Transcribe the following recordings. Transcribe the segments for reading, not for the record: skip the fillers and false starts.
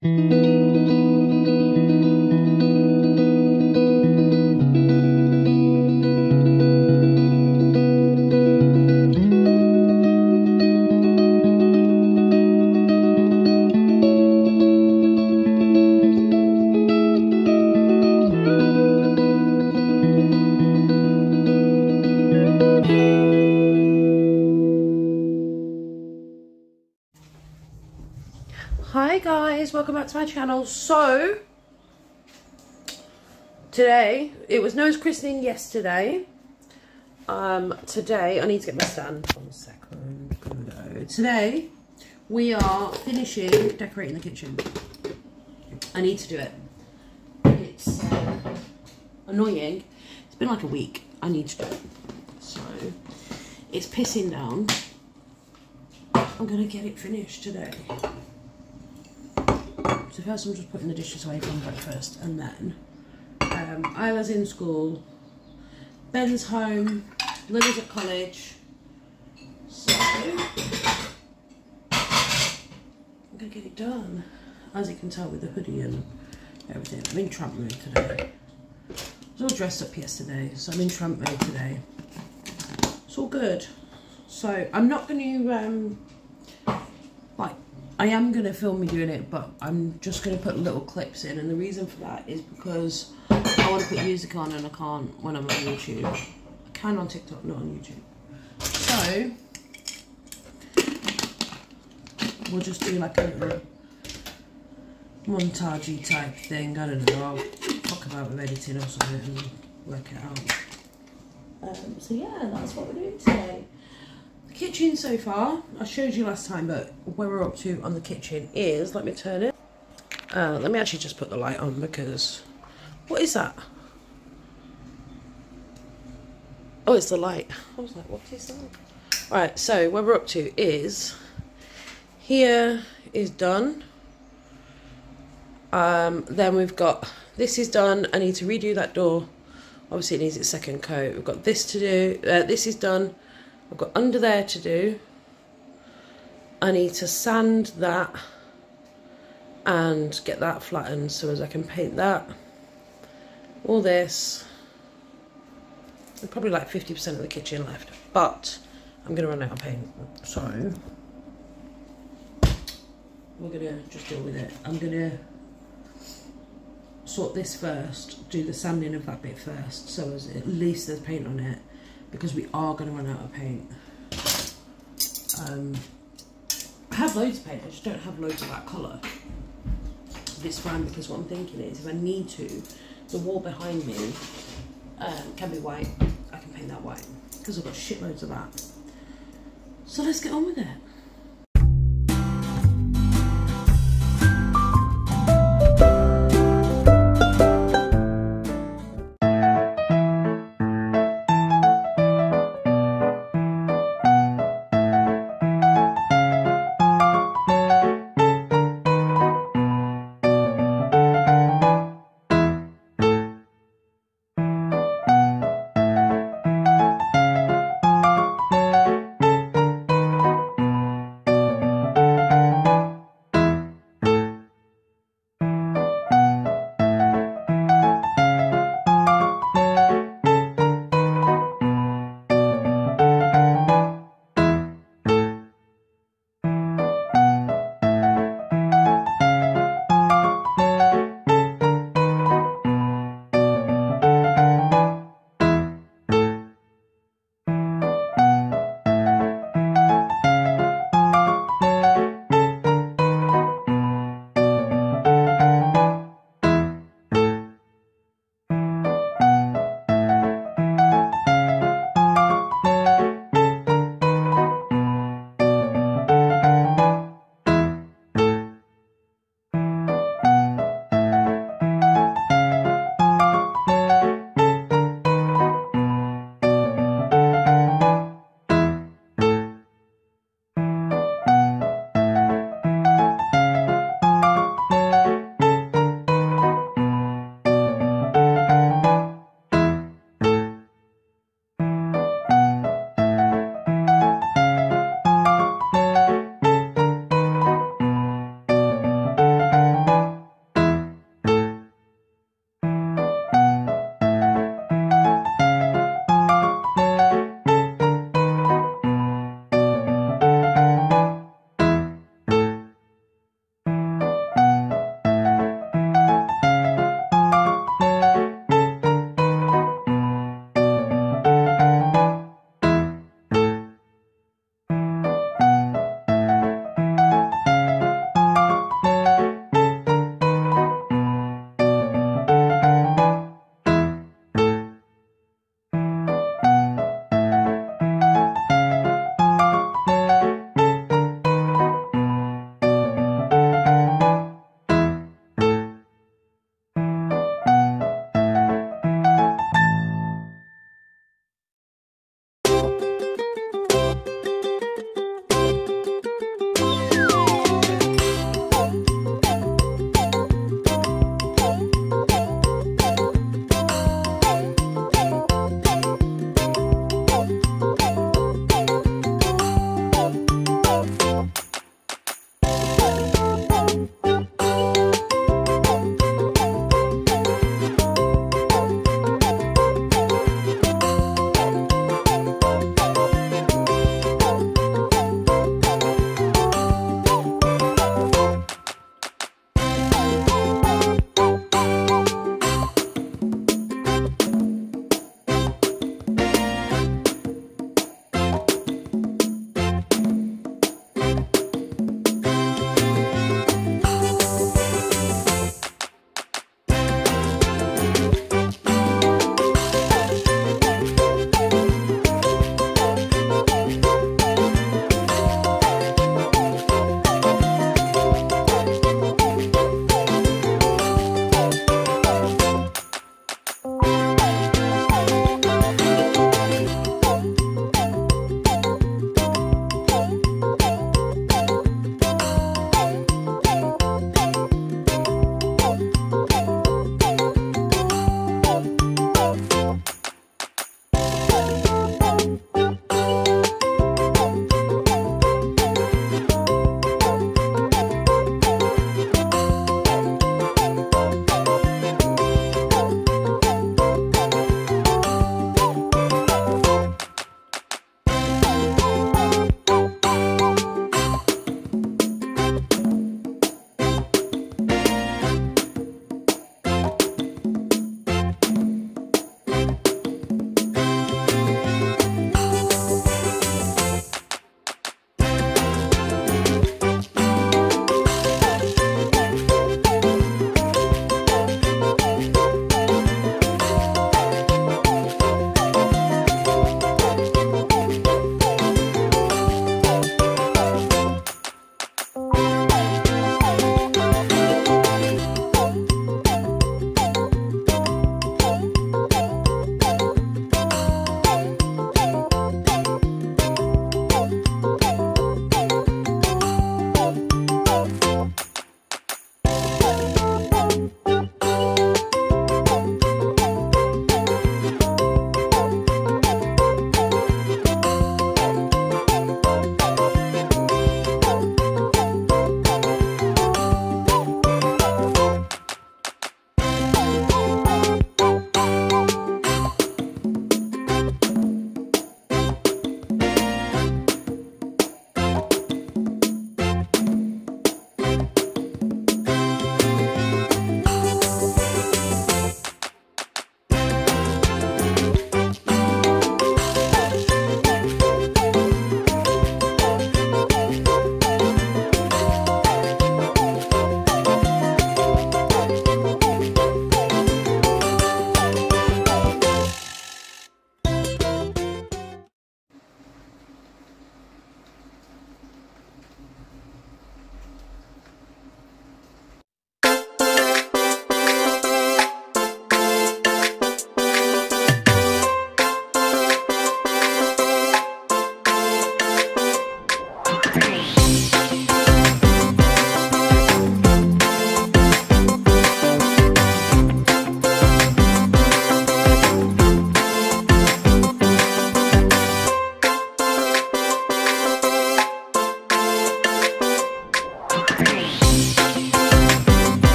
Hi guys, welcome back to my channel. So today, it was Noah's christening yesterday. Today I need to get my stand. 1 second. Today we are finishing decorating the kitchen. I need to do it. It's annoying. It's been like a week. I need to do it. So it's pissing down. I'm gonna get it finished today. So first I'm just putting the dishes away from breakfast, and then Isla's in school, Ben's home, Lily's at college, so I'm gonna get it done. As you can tell with the hoodie and everything, I'm in tramp mode today. I was all dressed up yesterday, so I'm in tramp mode today. It's all good. So I'm not going to I am going to film me doing it, but I'm just going to put little clips in, and the reason for that is because I want to put music on and I can't when I'm on YouTube. I can on TikTok, not on YouTube. So we'll just do like a little montage-y type thing. I don't know, I'll talk about with editing or something and work it out. So yeah, that's what we're doing today. Kitchen so far, I showed you last time, but where we're up to on the kitchen is, let me turn it. Let me actually just put the light on, because, what is that? Oh, it's the light. I was like, what is that? Alright, so where we're up to is, here is done. Then we've got, this is done. I need to redo that door. Obviously it needs its second coat. We've got this to do. This is done. I've got under there to do. I need to sand that and get that flattened so as I can paint that. All this. And probably like 50% of the kitchen left, but I'm going to run out of paint. So we're going to just deal with it. I'm going to sort this first, do the sanding of that bit first, so as at least there's paint on it, because we are going to run out of paint. I have loads of paint, I just don't have loads of that colour. This fine, because what I'm thinking is, if I need to, the wall behind me can be white. I can paint that white, because I've got shitloads of that. So let's get on with it.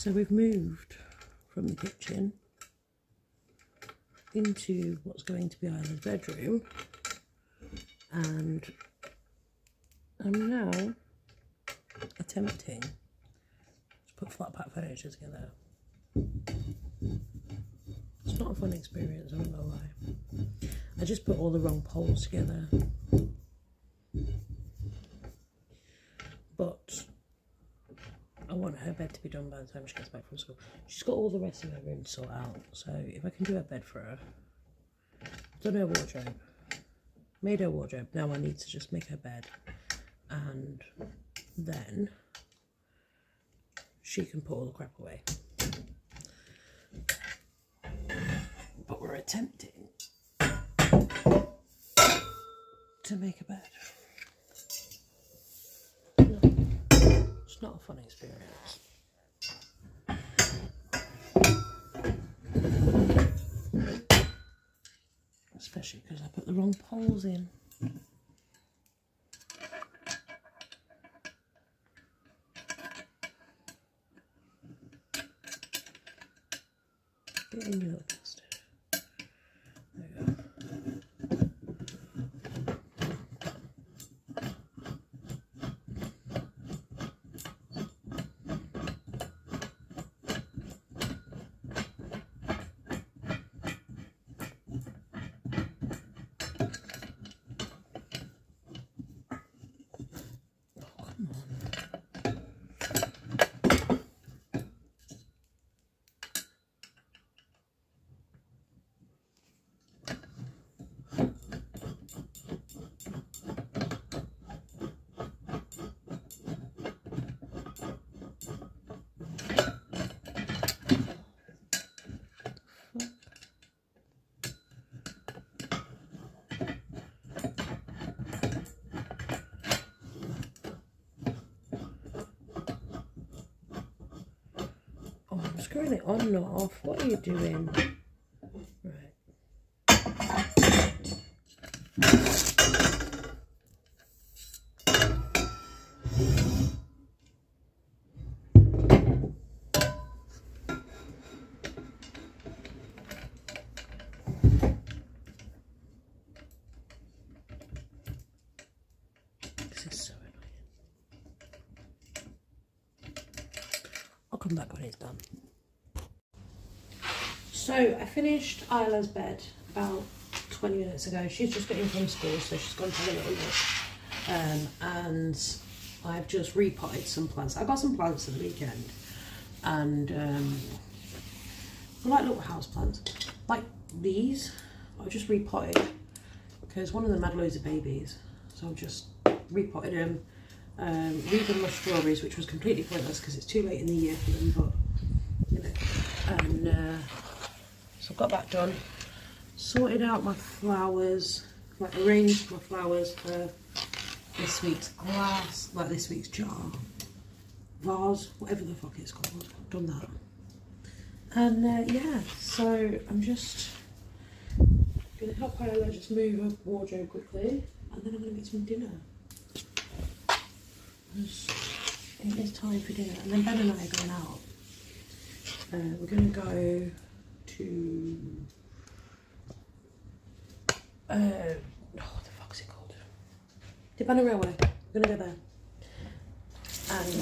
So we've moved from the kitchen into what's going to be Isla's bedroom, and I'm now attempting to put flat pack furniture together. It's not a fun experience, I'm not gonna lie. I just put all the wrong poles together. But I want her bed to be done by the time she gets back from school. She's got all the rest of her room to sort out, so if I can do her bed for her. Done her wardrobe. Made her wardrobe. Now I need to just make her bed. And then she can put all the crap away. But we're attempting to make a bed. It's not a fun experience. Especially because I put the wrong poles in. Get in, you little bastard. There we go. Screwing it on, not off. What are you doing? Right. This is so annoying. I'll come back when it's done. So I finished Isla's bed about 20 minutes ago. She's just getting from school, so she's gone to have a little look. And I've just repotted some plants. I got some plants at the weekend, and they're like little house plants, like these. I just repotted because one of them had loads of babies, so I've just repotted them. Redone my strawberries, which was completely pointless because it's too late in the year for them, but you know, and so I've got that done. Sorted out my flowers, like arranged my flowers for this week's glass, like this week's jar, vase, whatever the fuck it's called. I've done that. And yeah, so I'm just gonna help Isla just move her wardrobe quickly, and then I'm gonna make some dinner. It is time for dinner, and then Ben and I are going out. We're gonna go to what the fuck's it called? Dibana Railway. We're gonna go there, and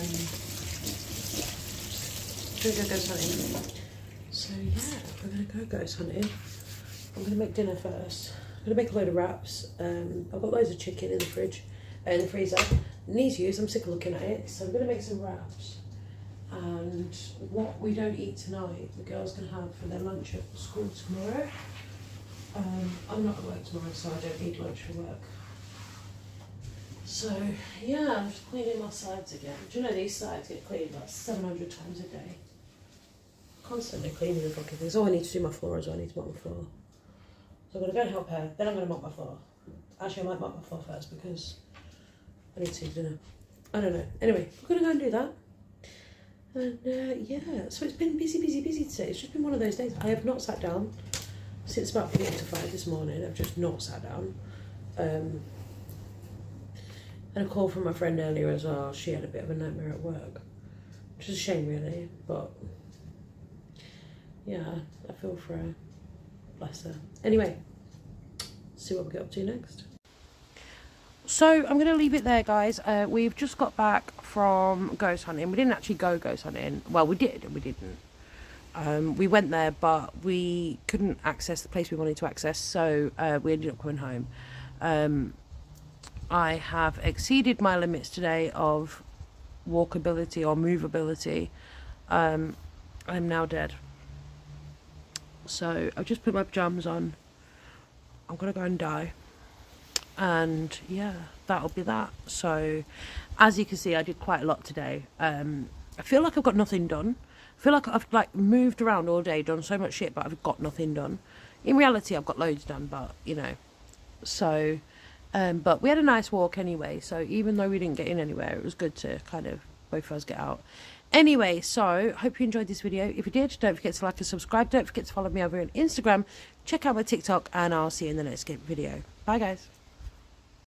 we're gonna go ghost hunting. So yeah, we're gonna go ghost hunting. I'm gonna make dinner first. I'm gonna make a load of wraps. I've got loads of chicken in the fridge, in the freezer. Needs use. I'm sick of looking at it, so I'm gonna make some wraps. And what we don't eat tonight, the girls can have for their lunch at school tomorrow. I'm not at work tomorrow, so I don't need lunch for work. So yeah, I'm just cleaning my sides again. Do you know these sides get cleaned like 700 times a day? Constantly cleaning the fucking things. Oh, I need to do my floor as well. I need to mop my floor. So I'm gonna go and help her. Then I'm gonna mop my floor. Actually, I might mop my floor first because I need to eat dinner. I don't know. Anyway, we're gonna go and do that. And yeah, so it's been busy today. It's just been one of those days. I have not sat down since about 4:45 this morning. I've just not sat down. And a call from my friend earlier as well. She had a bit of a nightmare at work. which is a shame really, but yeah, I feel for her, bless her. Anyway, see what we get up to next. So I'm going to leave it there, guys. We've just got back from ghost hunting. We didn't actually go ghost hunting. Well, we did and we didn't. We went there, but we couldn't access the place we wanted to access, so we ended up coming home. I have exceeded my limits today of walkability or movability. I'm now dead. So I've just put my pajamas on. I'm going to go and die. And yeah, that'll be that. So as you can see, I did quite a lot today. I feel like I've got nothing done. I feel like I've like moved around all day, done so much shit, but I've got nothing done. In reality, I've got loads done, but you know. So but we had a nice walk anyway, so even though we didn't get in anywhere, it was good to kind of both of us get out. Anyway, so hope you enjoyed this video. If you did, don't forget to like and subscribe. Don't forget to follow me over on Instagram. Check out my TikTok, and I'll see you in the next video. Bye guys.